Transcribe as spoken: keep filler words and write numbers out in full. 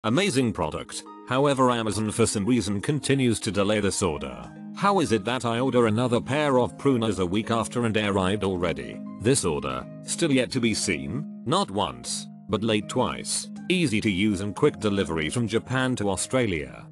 Amazing product. However, Amazon for some reason continues to delay this order. How is it that I order another pair of pruners a week after and they arrived already? This order, still yet to be seen, not once, but late twice. Easy to use and quick delivery from Japan to Australia.